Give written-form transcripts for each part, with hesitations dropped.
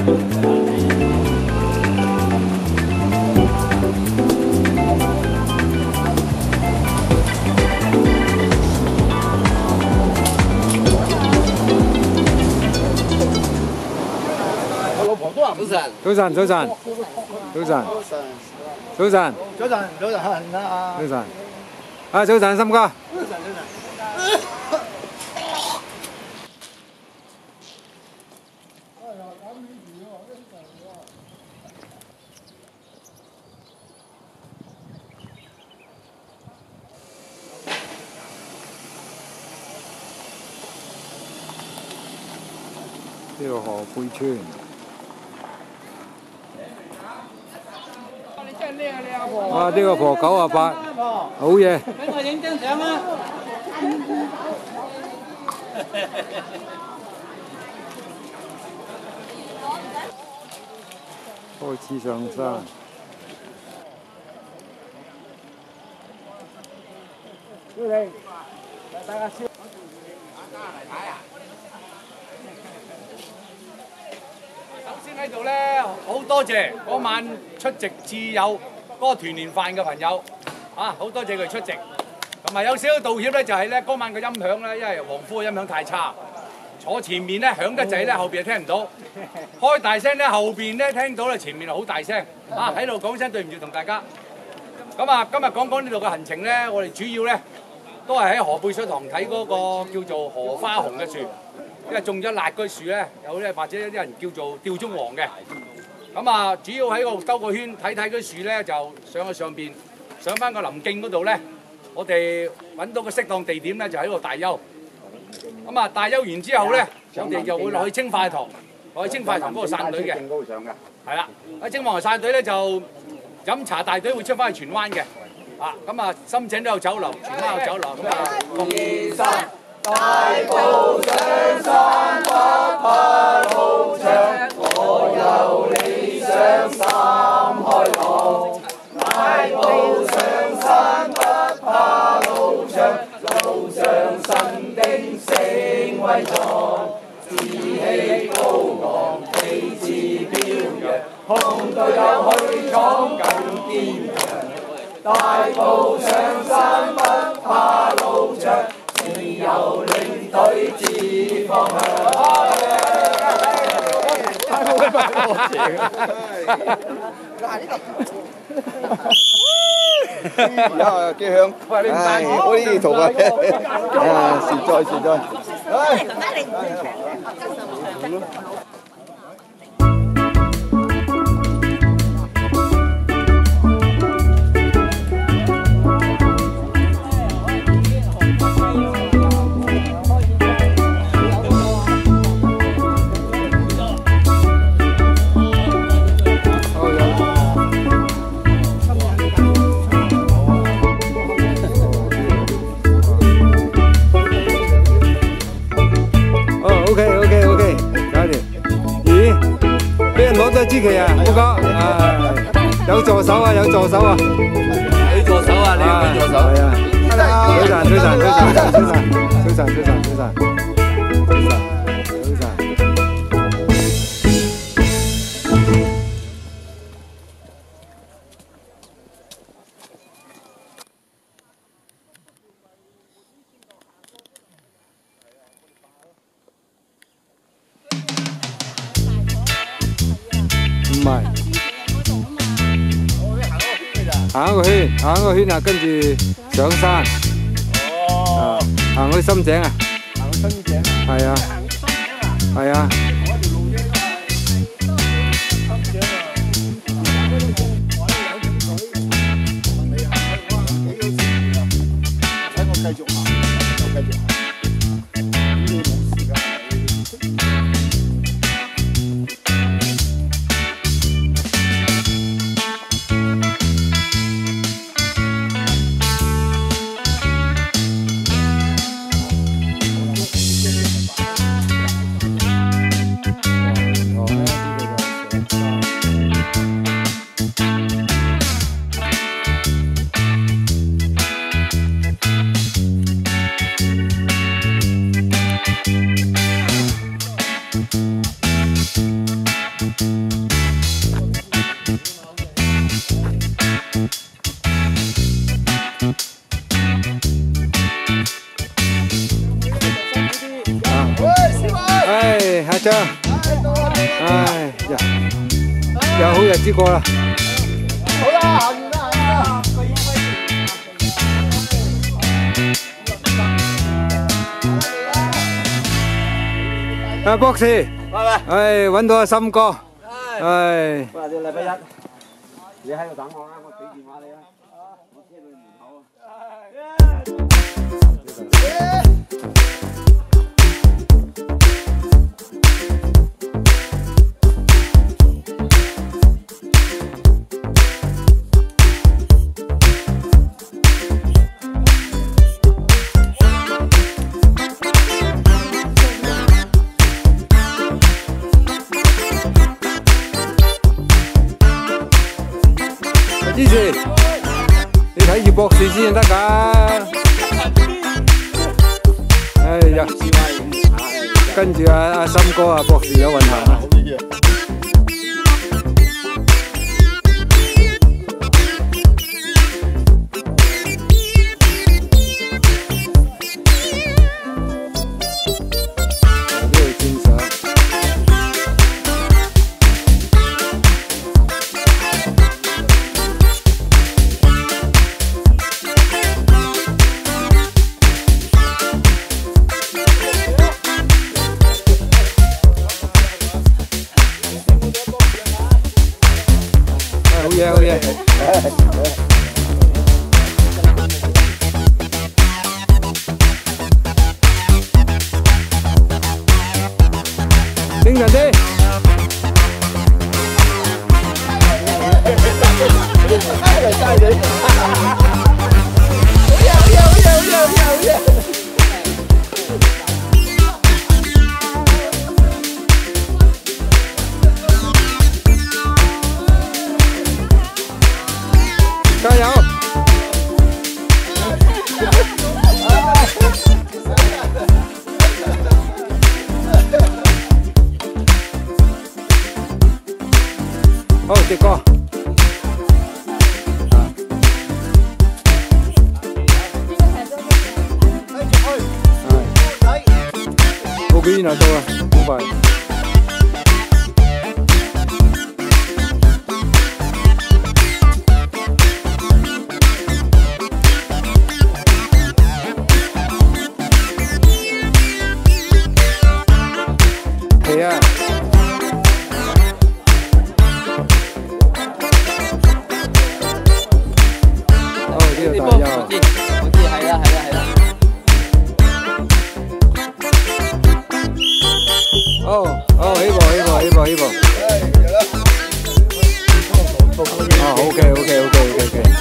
早晨，早晨，早晨，早晨，早晨， 早晨，早晨啊！ 早晨，啊，早晨，森哥。早晨，早晨。呢個河背村。 哇！呢個婆98，好嘢。俾我影張相啊！開始上山。小玲，大家笑。 首先喺度咧，好多謝嗰晚出席至友 嗰個團年飯嘅朋友，啊，好多謝佢出席，同埋有少少道歉咧，就係咧嗰晚嘅音響咧，因為黃夫嘅音響太差，坐前面咧響得滯咧，後邊聽唔到，開大聲咧，後邊咧聽到咧，前面好大聲，啊，喺度講聲對唔住同大家。咁啊，今日講呢度嘅行程咧，我哋主要咧都係喺河背水塘睇嗰個叫做荷花紅嘅樹，因為種咗辣嗰樹咧，有咧或者有啲人叫做吊鐘黃嘅。 咁啊，主要喺度兜個圈睇睇嗰樹咧，就上去上邊，上翻個林徑嗰度咧，我哋揾到個適當地點咧，就喺度大休。咁啊，大休完之後咧，我哋就會落去青化塘，落去青化塘嗰度散隊嘅。係啦，喺青化塘散隊咧就飲茶大隊會出翻去荃灣嘅。啊，咁啊，深井都有酒樓，荃灣有酒樓。咁啊，鳳山大步上山，不怕路長，我有你。 上心開朗，大步上山不怕路長，路上神定勝威壯，志氣高昂，旗幟飄揚，同隊友去闖更堅強。大步上山不怕路長，自由領隊指方向。 啊，幾響！唉，我呢啲圖啊，啊，實在實在。 OK，搞掂。咦？俾人攞咗支旗啊，富哥。啊，有助手啊，有助手啊。 你助手啊，你有助手。 係啊。早晨，早晨，早晨，早晨，早晨，早晨，早晨。 唔係，行一個圈，行一個圈啊，跟住上山。哦。行去深井啊。行去深井啊。係啊。係啊。睇我繼續行，我繼續行。 Thank you. 張。唉呀，又好日子過啦。 好啦，行完啦，行完啦。 啊，博士，唉，揾到阿森哥，唉。 哇！你禮拜一，你喺度等我啦，我俾電話你啦。我車到門口啊。 支持，你睇葉博士先得㗎。哎呀，跟住阿森哥啊，博士有運行啊。好嘢，好嘢。精神啲。加油！好，傑哥。冇幾遠就到啦，好快。係啊。哦，呢個大優。 好似係啦，係啦，係啦。 哦，哦，起步，起步，起步，起步。哦，OK。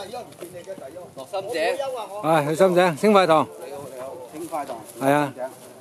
落深井。 去深井，星快堂。 星快堂。 係啊。